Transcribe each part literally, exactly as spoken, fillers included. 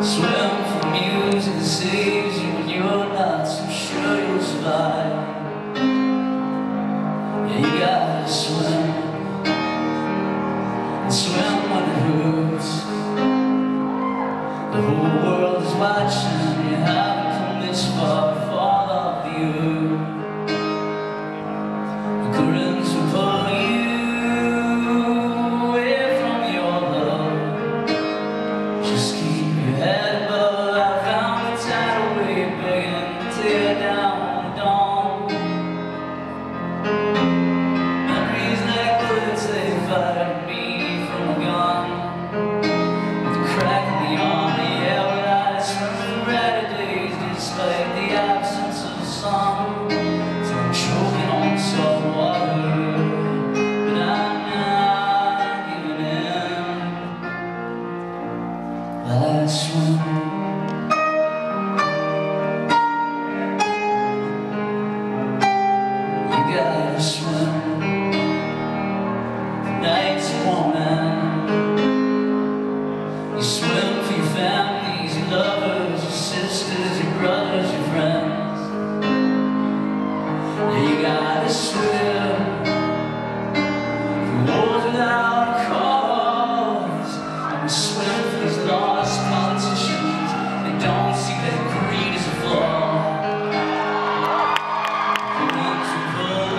Swim for music that saves you when you're not so sure you'll survive. Yeah, you gotta swim, and swim when it hurts. The whole world is watching, you haven't come this far to fall off the earth. The currents will pull you away from your love. Just keep your head above. I found a tidal wave begging to tear down the dawn. Memories like bullets, they fire me from a gun. With the crack in the arm, the yellow lights from the brighter days, despite the absence of the sun. So I'm choking on salt water, but I'm not giving in. While I swim, you gotta swim. The nights won't end. You swim for your families, your lovers, your sisters, your brothers, your friends. Yeah, you gotta swim for wars without a cause. And we swim for these lost politicians that don't see that greed is a flaw. The ones who pull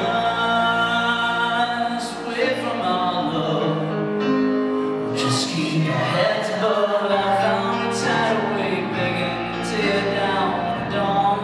us away from our love. Just keep your heads above. I found a tidal wave begging to tear down the dawn.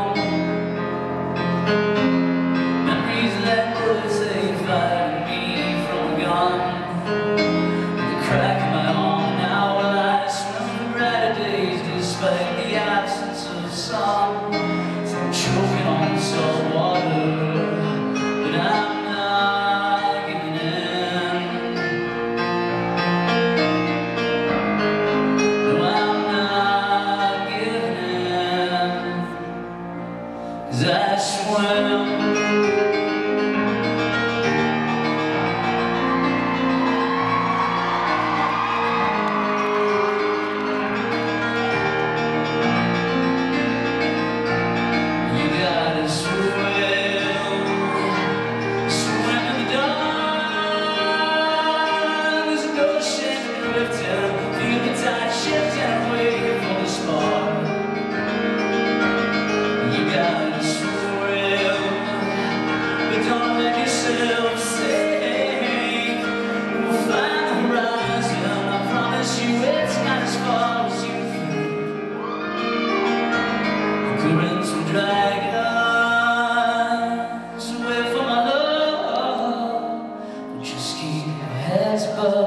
Memories like bullets, they fire me from a gun. With the crack in my arm now, while I swim the brighter days, despite the absence of the sun. So I'm choking on the salt water, but I'm not giving in. No, I'm not giving in, 'cause I swim. You gotta swim, swim in the dark. There's an ocean drifting, feel the tide shifting, waiting for the spark. You gotta swim, but don't let yourself sink. We'll find the horizon, I promise you it's not as far as you think. The currents will drag us away from our love, but just keep your heads above.